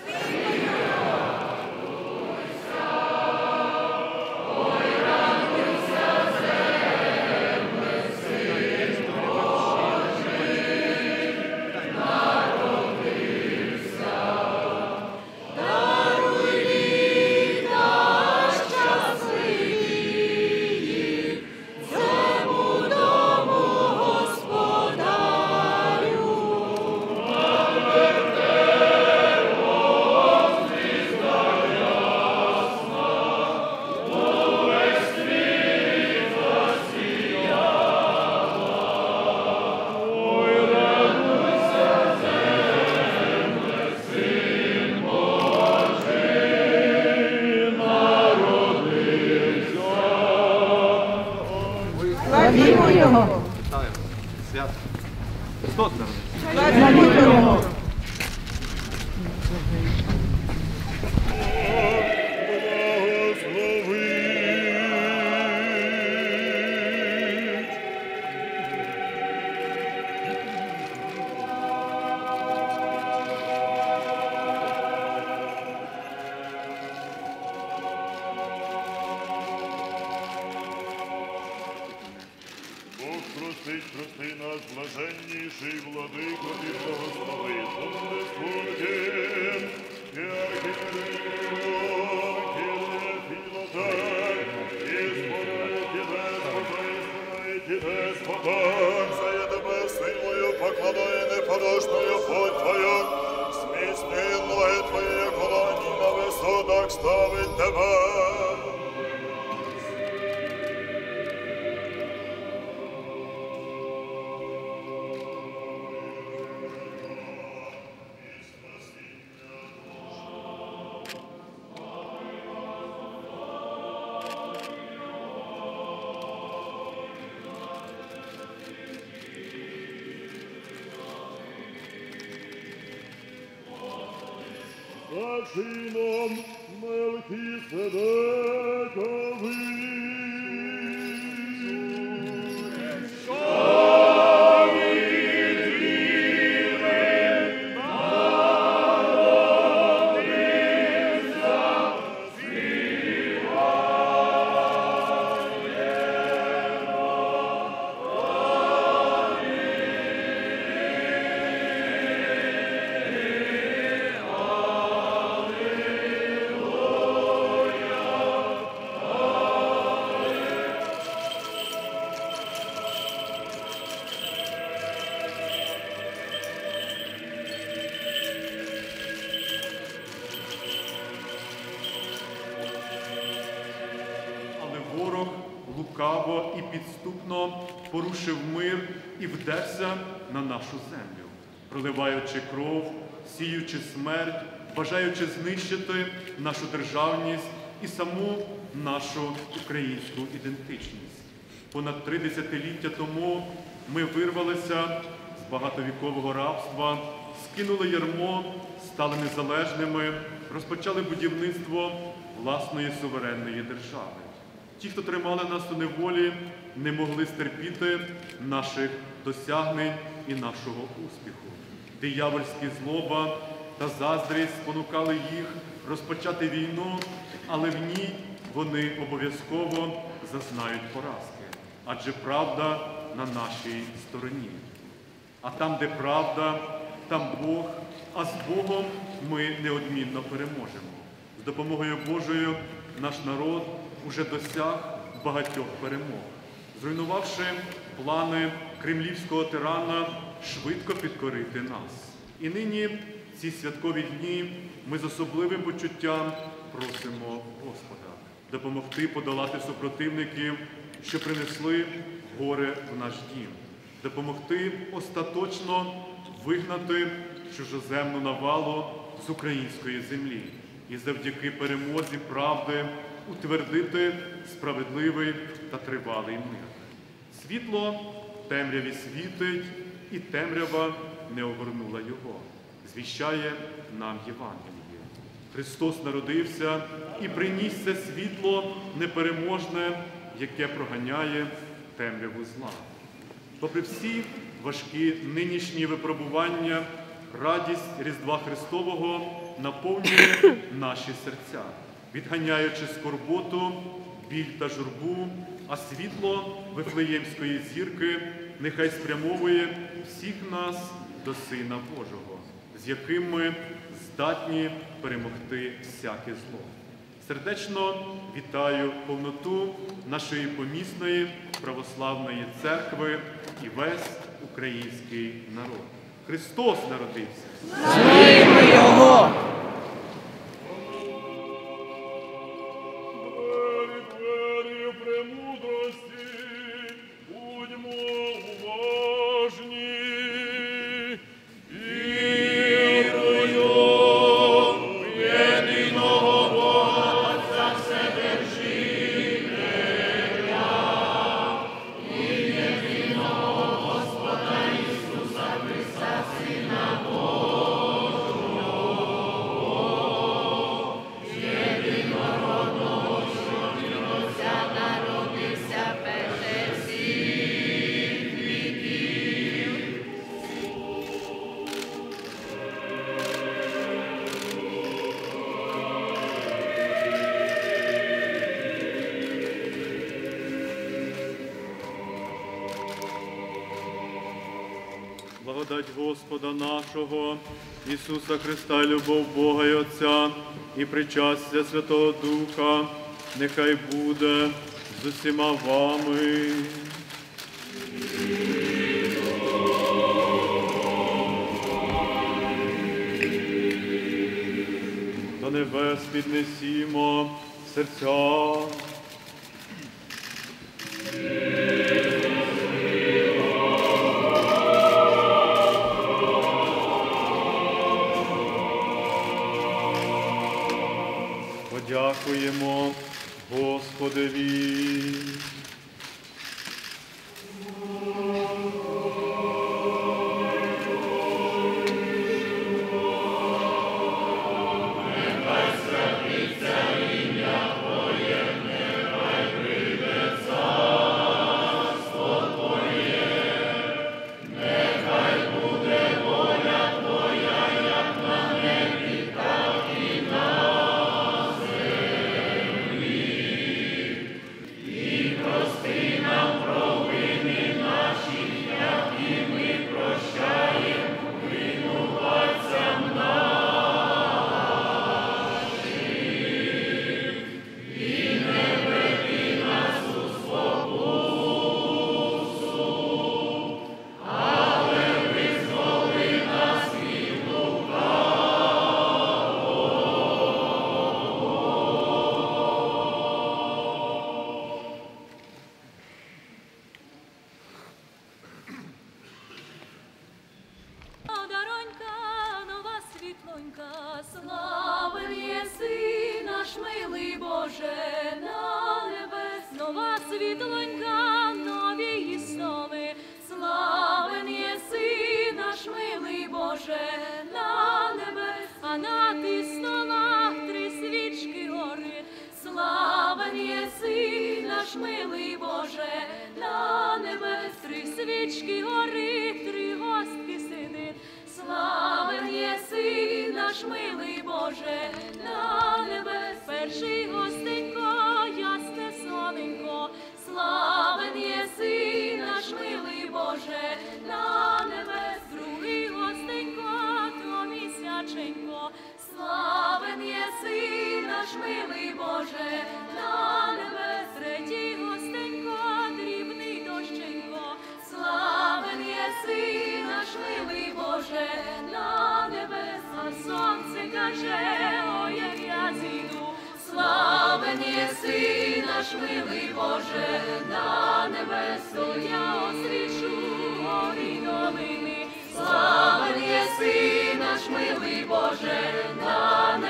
Славімо Його! Вітаємо! Свято! Христос народився! Славімо Його! Прости нас, блаженніший владико, і благослови, Боже Спутін, і архієреїв, Філотек, і спорить Деспота, за я тебе силою покладаю неподошною плоть твою, зміцни ноги твої колоні на висотах ставить тебе. За чином Мелхіседековим. Ворог лукаво і підступно порушив мир і вдерся на нашу землю, проливаючи кров, сіючи смерть, бажаючи знищити нашу державність і саму нашу українську ідентичність. Понад 3 десятиліття тому ми вирвалися з багатовікового рабства, скинули ярмо, стали незалежними, розпочали будівництво власної суверенної держави. Ті, хто тримали нас у неволі, не могли стерпіти наших досягнень і нашого успіху. Диявольська злоба та заздрість спонукали їх розпочати війну, але в ній вони обов'язково зазнають поразки. Адже правда на нашій стороні. А там, де правда, там Бог, а з Богом ми неодмінно переможемо. З допомогою Божою наш народ уже досяг багатьох перемог, зруйнувавши плани кремлівського тирана швидко підкорити нас. І нині, ці святкові дні, ми з особливим почуттям просимо Господа допомогти подолати супротивників, що принесли горе в наш дім, допомогти остаточно вигнати чужоземну навалу з української землі і завдяки перемозі правди утвердити справедливий та тривалий мир. Світло в темряві світить, і темрява не огорнула його. Звіщає нам Євангеліє. Христос народився і приніс це світло непереможне, яке проганяє темряву зла. Попри всі важкі нинішні випробування, радість Різдва Христового наповнює наші серця, відганяючи скорботу, біль та журбу, а світло Вифлеємської зірки нехай спрямовує всіх нас до Сина Божого, з яким ми здатні перемогти всяке зло. Сердечно вітаю повноту нашої помісної православної церкви і весь український народ. Христос народився! Славімо Його! Двері премудрості, будьмо уважні. Вірую в єдиного Бога, Отця Вседержителя, і єдиного Господа Ісуса Христа, Сина Божого, єдинородного, що від Отця народився перше всіх віків. Благодать Господа нашого, Ісуса Христа, любов Бога і Отця, і причастя Святого Духа, нехай буде з усіма вами. До небес піднесімо серця. Подякуємо Господеві. Даронька, нова світлонька, славен єси наш милий Боже на небес. Нова світлонька, нові її сови, славен єси наш милий Боже на небес. А на ти столах 3 свічки горить, славен єси наш милий Боже на небес. 3 свічки горить, 3 гостки сидить, славен єси наш милий Боже на небес. Перший гостенько, ясне соненько, славен єси наш милий Боже на небес. Другий гостенько, то місяченько, славен єси наш милий Боже на небес. Третій гостенько, дрібний дощенько, славен єси наш милий Боже на небес. А сонце каже, ой, як я зійду, славен єси наш милий Боже на небес. То я освічу горі долини, славен єси наш милий Боже на небес.